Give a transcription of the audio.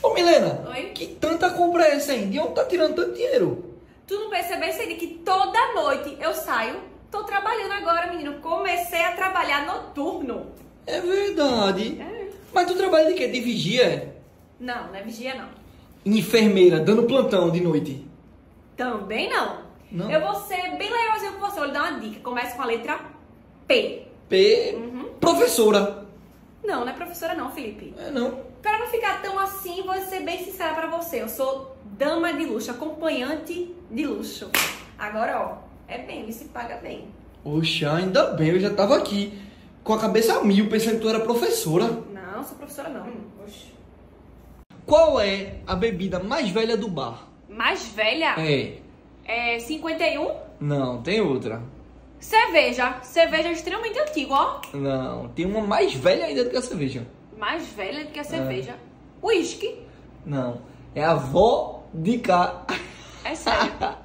Ô Milena, Oi? que tanta compra é essa aí? De onde tá tirando tanto dinheiro? Tu não percebesse ele que toda noite eu saio? Tô trabalhando agora, menino. Comecei a trabalhar noturno. É verdade. É. Mas tu trabalha de quê? De vigia? Não, não é vigia não. Enfermeira, dando plantão de noite? Também não. Não? Eu vou ser bem legalzinho com você. Vou lhe dar uma dica. Começa com a letra P. P. Professora. Não, não é professora não, Felipe. É não. Pra não ficar tão assim, vou ser bem sincera pra você. Eu sou dama de luxo, acompanhante de luxo. Agora, ó, é bem, me se paga bem. Poxa, ainda bem, eu já tava aqui com a cabeça a mil, pensando que tu era professora. Não, sou professora não. Oxe. Qual é a bebida mais velha do bar? Mais velha? É 51? Não, tem outra. Cerveja. Cerveja é extremamente antigo, ó. Não, tem uma mais velha ainda do que a cerveja. Mais velha do que a cerveja. Whisky. Não, é a vodka. É sério.